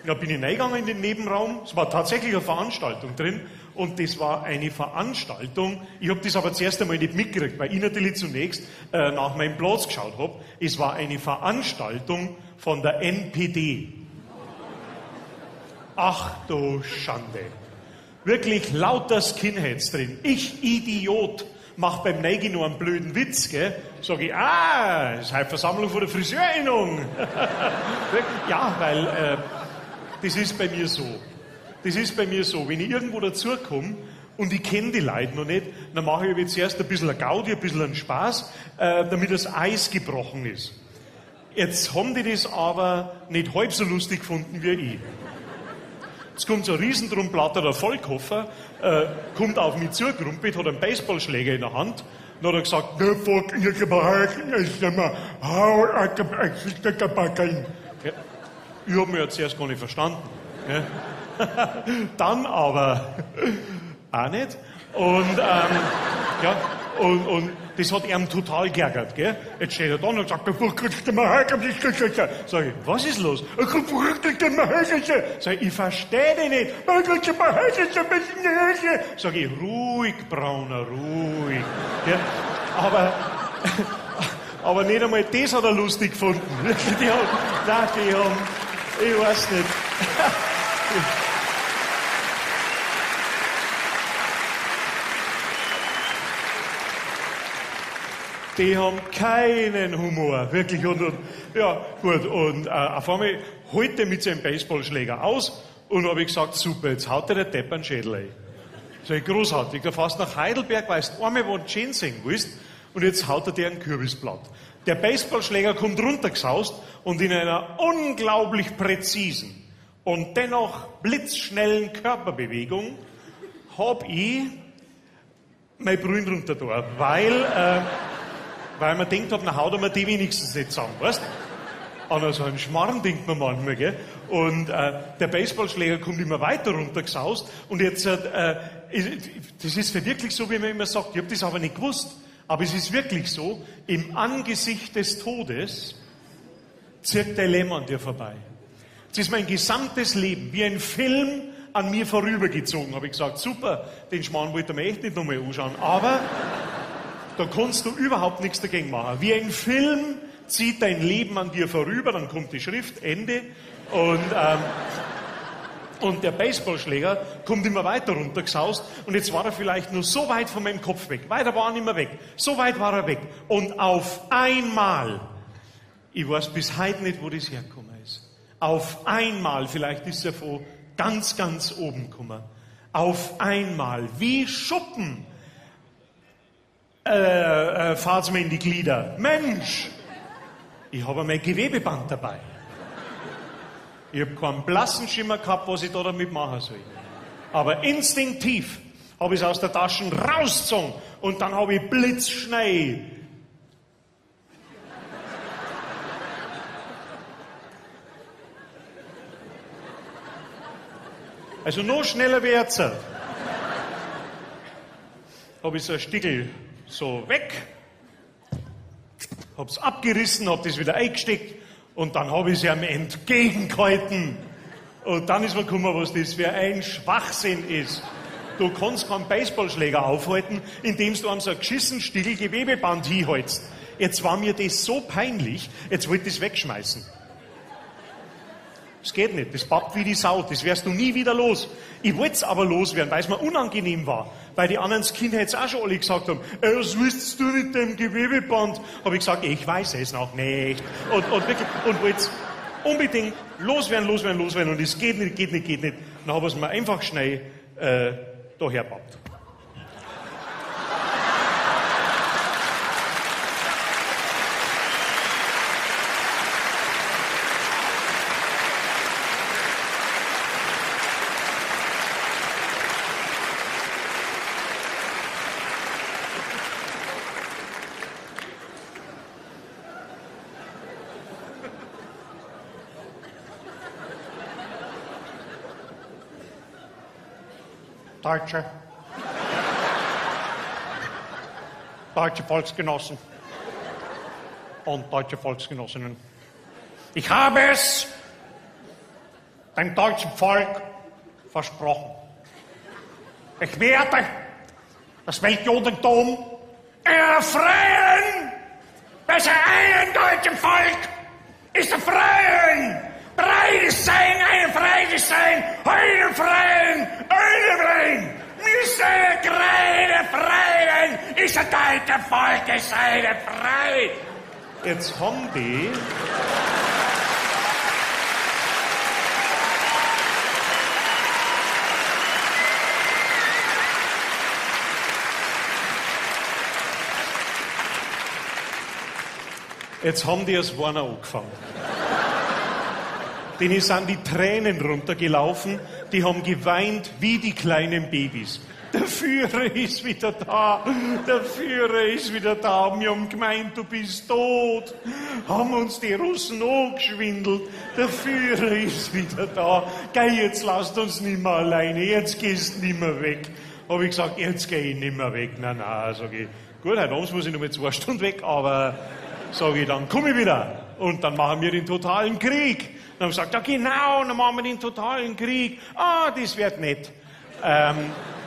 Da bin ich reingegangen in den Nebenraum, es war tatsächlich eine Veranstaltung drin und das war eine Veranstaltung, ich habe das aber zuerst einmal nicht mitgekriegt, weil ich natürlich zunächst nach meinem Platz geschaut habe. Es war eine Veranstaltung von der NPD. Ach du Schande. Wirklich lauter Skinheads drin. Ich, Idiot, mach beim Neigi nur einen blöden Witz, gell? Sag ich, das ist halt Versammlung von der Friseurinnung. Ja, weil das ist bei mir so. Das ist bei mir so. Wenn ich irgendwo dazukomme und ich kenne die Leute noch nicht, dann mache ich jetzt erst ein bisschen eine Gaudi, ein bisschen einen Spaß, damit das Eis gebrochen ist. Jetzt haben die das aber nicht halb so lustig gefunden wie ich. Jetzt kommt so ein Riesendrumblatter, der Vollkoffer, kommt auf mich zugerumpelt, hat einen Baseballschläger in der Hand. Dann hat er gesagt, ich habe mich ja zuerst gar nicht verstanden. Ja. Dann aber auch nicht. Und, ja, und das hat ihm total geärgert, gell? Jetzt steht er da und sagt, sag ich, was ist los? Sag ich verstehe dich nicht. Sag ich, ruhig, Brauner, ruhig. Gell? Aber nicht einmal das hat er lustig gefunden. Die haben, ich weiß nicht. Die haben keinen Humor, wirklich. Und ja, gut. Und auf einmal holt er mit seinem Baseballschläger aus und habe ich gesagt, super, jetzt haut der Depp einen Schädel ein. Sag ich, großartig. Da fährst nach Heidelberg, weißt einmal, wo du schön sehen willst, und jetzt haut er dir ein Kürbisblatt. Der Baseballschläger kommt runtergesaust und in einer unglaublich präzisen und dennoch blitzschnellen Körperbewegung hab ich mein Brühen runter da, weil man denkt, na haut er mir die wenigstens nicht zusammen, weißt? An so einen Schmarrn denkt man manchmal, gell? Und der Baseballschläger kommt immer weiter runtergesaust und jetzt, das ist wirklich so, wie man immer sagt, ich habe das aber nicht gewusst, aber es ist wirklich so, im Angesicht des Todes zirkt der Lämm an dir vorbei. Es ist mein gesamtes Leben wie ein Film an mir vorübergezogen. Habe ich gesagt, super, den Schmarrn wollte ich mir echt nicht nochmal anschauen, aber da kannst du überhaupt nichts dagegen machen. Wie ein Film zieht dein Leben an dir vorüber, dann kommt die Schrift, Ende, und der Baseballschläger kommt immer weiter runtergesaust und jetzt war er vielleicht nur so weit von meinem Kopf weg. Weiter war er nicht mehr weg. So weit war er weg. Und auf einmal, ich weiß bis heute nicht, wo das hergekommen ist. Auf einmal, vielleicht ist er von ganz, ganz oben gekommen. Auf einmal, wie Schuppen, fahrt's mir in die Glieder. Mensch, ich habe mein Gewebeband dabei. Ich habe keinen blassen Schimmer gehabt, was ich da damit machen soll. Aber instinktiv habe ich es aus der Tasche rausgezogen und dann habe ich blitzschnell also noch schneller wie jetzt. Habe ich so ein Stickel so weg, habe es abgerissen, habe das wieder eingesteckt und dann habe ich es ihm entgegengehalten. Und dann ist mir gekommen, was das für ein Schwachsinn ist. Du kannst keinen Baseballschläger aufhalten, indem du an so ein geschissen Stickel Gewebeband hinhältst. Jetzt war mir das so peinlich, jetzt wollte ich es wegschmeißen. Das geht nicht, das pappt wie die Sau, das wärst du nie wieder los. Ich wollte es aber loswerden, weil es mir unangenehm war, weil die anderen Skinheads auch schon alle gesagt haben, was willst du mit dem Gewebeband? Habe ich gesagt, ich weiß es noch nicht. Und wollte es unbedingt loswerden und es geht nicht. Dann habe ich es mir einfach schnell da herpappt. Deutsche Volksgenossen und deutsche Volksgenossinnen. Ich habe es dem deutschen Volk versprochen. Ich werde das Weltjudentum in einer freien, besser einen deutschen Volk ist ein freien, breites Sein, ein freies Sein, einen freien, Misse greide freien, ist ein deutscher Volk, ist eine frei. Jetzt haben die... Jetzt haben die als Warner angefangen. Denen sind die Tränen runtergelaufen, die haben geweint wie die kleinen Babys. Der Führer ist wieder da, der Führer ist wieder da. Wir haben gemeint, du bist tot. Haben uns die Russen angeschwindelt. Der Führer ist wieder da. Geh, jetzt lasst uns nicht mehr alleine, jetzt gehst du nicht mehr weg. Hab ich gesagt, jetzt geh ich nicht mehr weg. Nein, sag ich. Gut, heute Abend muss ich noch mal 2 Stunden weg, aber... Sag ich, dann komme ich wieder. Und dann machen wir den totalen Krieg. Dann haben sie gesagt, ja genau, dann machen wir den totalen Krieg. Das wird nett.